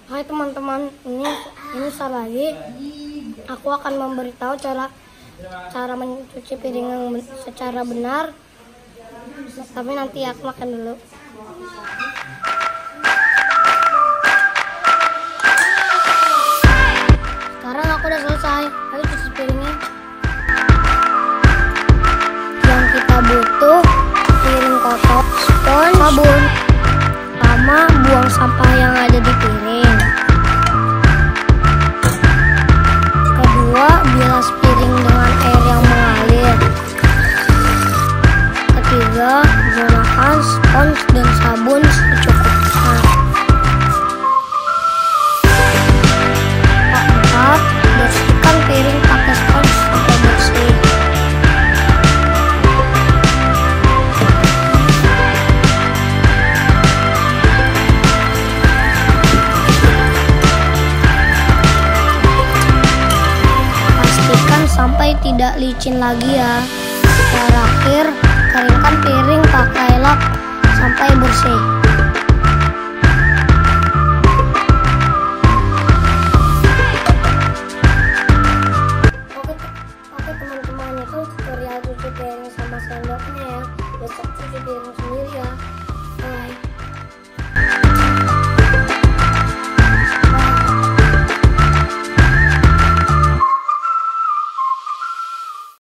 Hai teman-teman, ini lagi. Aku akan memberitahu cara mencuci piring yang secara benar. Tapi nanti aku makan dulu. Sekarang aku udah selesai. Ayo cuci piringnya. Yang kita butuh piring kotor, spons, sabun, sama buang sampah yang ada di piring. Kedua, bilas piring dengan air yang mengalir. Ketiga, gunakan spons dan sabun secukupnya. Keempat, bersihkan piring pakai spons sampai bersih. Sampai tidak licin lagi ya. Terakhir, keringkan piring pakai lap sampai bersih.